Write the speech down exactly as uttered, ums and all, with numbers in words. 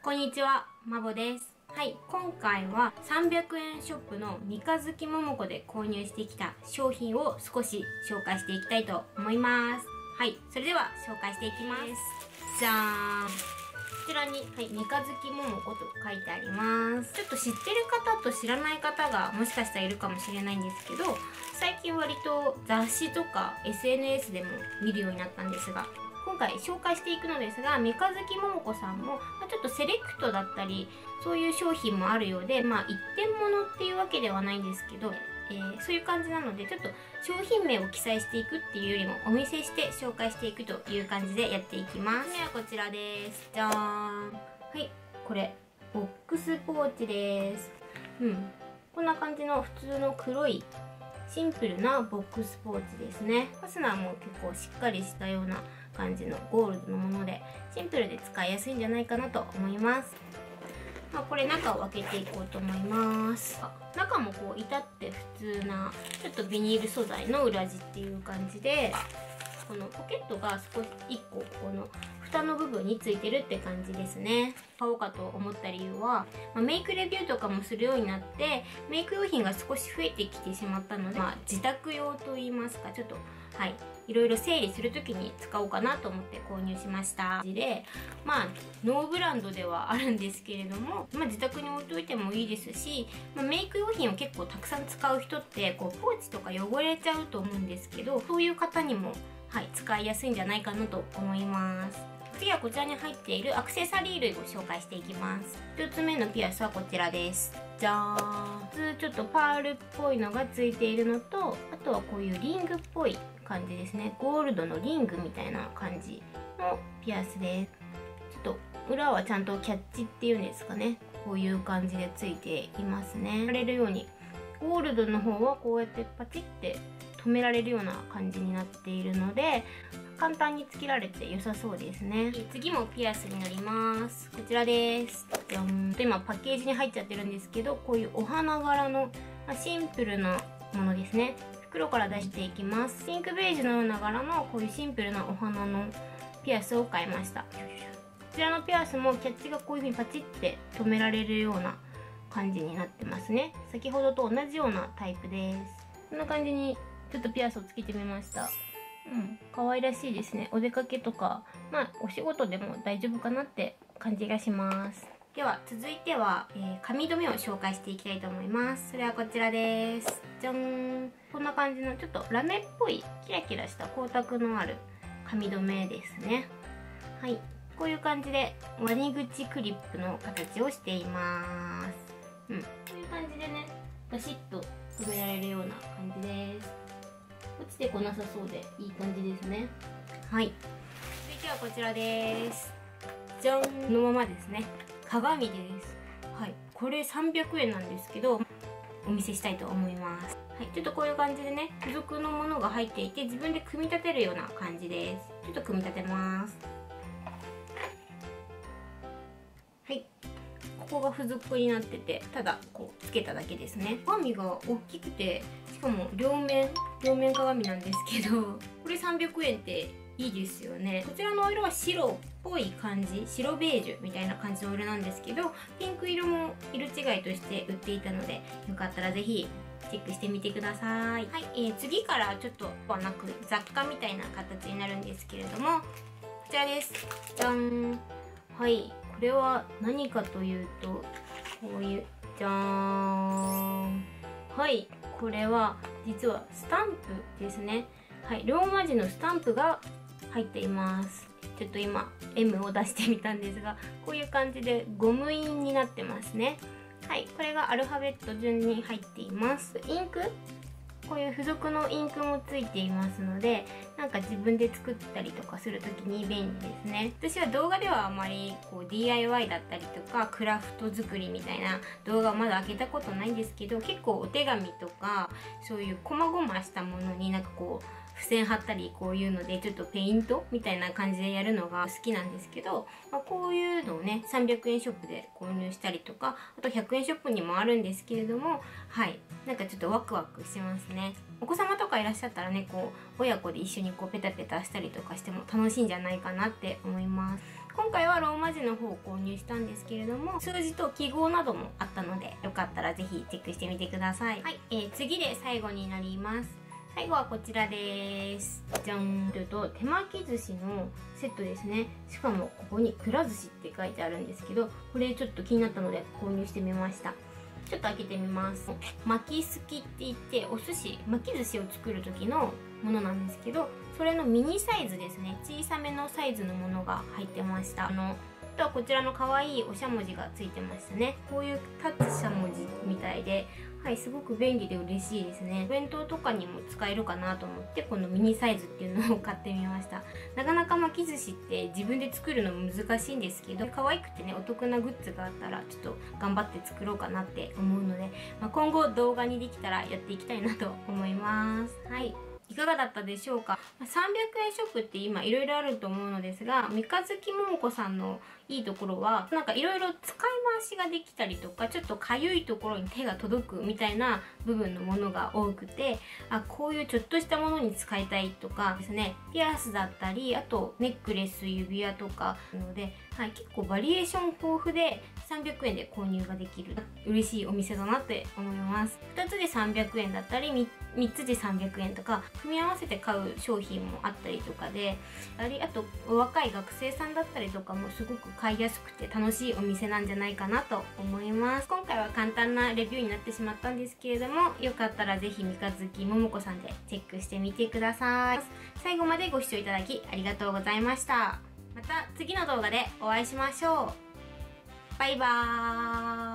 こんにちは、まぼです。はい、今回はさんびゃくえんショップの三日月桃子で購入してきた商品を少し紹介していきたいと思います。はい、それでは紹介していきます。じゃーん。こちらに、はい、三日月桃子と書いてあります。ちょっと知ってる方と知らない方がもしかしたらいるかもしれないんですけど、最近割と雑誌とか エスエヌエス でも見るようになったんですが、今回紹介していくのですが、三日月桃子さんも、まあ、ちょっとセレクトだったり、そういう商品もあるようで、まあ一点物っていうわけではないんですけど、えー、そういう感じなので、ちょっと商品名を記載していくっていうよりも、お見せして紹介していくという感じでやっていきます。ではこちらです。じゃーん。はい、これ、ボックスポーチです。うん。こんな感じの普通の黒い、シンプルなボックスポーチですね。ファスナーも結構しっかりしたような感じのゴールドのもので、シンプルで使いやすいんじゃないかなと思います。まあ、これ中を開けていこうと思います。中もこう至って普通なちょっとビニール素材の裏地っていう感じで、このポケットが少しいっここの蓋の部分についてるって感じですね。買おうかと思った理由は、まあ、メイクレビューとかもするようになってメイク用品が少し増えてきてしまったので、まあ、自宅用といいますか、ちょっとはいいろいろ整理する時に使おうかなと思って購入しました。でまあノーブランドではあるんですけれども、まあ、自宅に置いといてもいいですし、まあ、メイク用品を結構たくさん使う人ってこうポーチとか汚れちゃうと思うんですけど、そういう方にもはい、使いやすいんじゃないかなと思います。次はこちらに入っているアクセサリー類を紹介していきます。ひとつめのピアスはこちらです。じゃーん。普通ちょっとパールっぽいのがついているのと、あとはこういうリングっぽい感じですね。ゴールドのリングみたいな感じのピアスです。ちょっと裏はちゃんとキャッチっていうんですかね。こういう感じでついていますね。貼れるように。ゴールドの方はこうやってパチって止められるような感じになっているので、簡単につけられて良さそうですね。次もピアスになります。こちらです。じゃん。今パッケージに入っちゃってるんですけど、こういうお花柄の、まあ、シンプルなものですね。袋から出していきます。ピンクベージュのような柄のこういうシンプルなお花のピアスを買いました。こちらのピアスもキャッチがこういう風にパチって止められるような感じになってますね。先ほどと同じようなタイプです。こんな感じにちょっとピアスをつけてみました。うん、可愛らしいですね。お出かけとか、まあ、お仕事でも大丈夫かなって感じがします。では、続いては、えー、髪留めを紹介していきたいと思います。それはこちらです。じゃーん。こんな感じの、ちょっとラメっぽい、キラキラした光沢のある髪留めですね。はい。こういう感じで、ワニ口クリップの形をしています。うん。こういう感じでね、ガシッと留められるような感じです。落ちてこなさそうでいい感じですね。はい。続いてはこちらです。じゃん。このままですね。鏡です。はい。これさんびゃくえんなんですけど、お見せしたいと思います。はい。ちょっとこういう感じでね、付属のものが入っていて、自分で組み立てるような感じです。ちょっと組み立てます。はい。ここが付属になってて、ただこうつけただけですね。鏡が大きくて、しかも両面両面鏡なんですけど、これさんびゃくえんっていいですよね。こちらのお色は白っぽい感じ、白ベージュみたいな感じのお色なんですけど、ピンク色も色違いとして売っていたので、よかったらぜひチェックしてみてください。はい、えー、次からちょっとはなく雑貨みたいな形になるんですけれども、こちらです。じゃん。はい、これは何かというと、こういう、じゃーん。はい、これは実はスタンプですね。はい、ローマ字のスタンプが入っています。ちょっと今 エム を出してみたんですが、こういう感じでゴム印になってますね。はい、これがアルファベット順に入っています。インク、こういう付属のインクもついていますので、なんか自分で作ったりとかするときに便利ですね。私は動画ではあまりこう ディーアイワイ だったりとかクラフト作りみたいな動画をまだ開けたことないんですけど、結構お手紙とかそういう細々したものになんかこう付箋貼ったり、こういうのでちょっとペイントみたいな感じでやるのが好きなんですけど、まあ、こういうのをねさんびゃくえんショップで購入したりとか、あとひゃくえんショップにもあるんですけれども、はいなんかちょっとワクワクしますね。お子様とかいらっしゃったらね、こう親子で一緒にこうペタペタしたりとかしても楽しいんじゃないかなって思います。 今回はローマ字の方を購入したんですけれども、数字と記号などもあったので、よかったらぜひチェックしてみてください。はい、えー、次で最後になります。最後はこちらです。じゃんというと、手巻き寿司のセットですね。しかもここにくら寿司って書いてあるんですけど、これちょっと気になったので購入してみました。ちょっと開けてみます。巻きすきって言って、お寿司、巻き寿司を作る時のものなんですけど、それのミニサイズですね。小さめのサイズのものが入ってました。あの、あとはこちらの可愛いおしゃもじがついてましたね。こういう立つしゃもじみたいで、はい、すごく便利で嬉しいですね。お弁当とかにも使えるかなと思って、このミニサイズっていうのを買ってみました。なかなか巻き寿司って自分で作るの難しいんですけど、可愛くてね、お得なグッズがあったら、ちょっと頑張って作ろうかなって思うので、まあ、今後動画にできたらやっていきたいなと思います。はい。いかがだったでしょうか。さんびゃくえんショップって今いろいろあると思うのですが、三日月桃子さんのいいところは、なんかいろいろ使い回しができたりとか、ちょっとかゆいところに手が届くみたいな部分のものが多くて、あ、こういうちょっとしたものに使いたいとかですね、ピアスだったり、あとネックレス、指輪とかなので、はい、結構バリエーション豊富でさんびゃくえんで購入ができる嬉しいお店だなって思います。ふたつでさんびゃくえんだったり、みっつでさんびゃくえんとか組み合わせて買う商品もあったりとかで、あと若い学生さんだったりとかもすごく買いやすくて楽しいお店なんじゃないかなと思います。今回は簡単なレビューになってしまったんですけれども、よかったらぜひ三日月桃子さんでチェックしてみてください。最後までご視聴いただきありがとうございました。また次の動画でお会いしましょう。バイバーイ。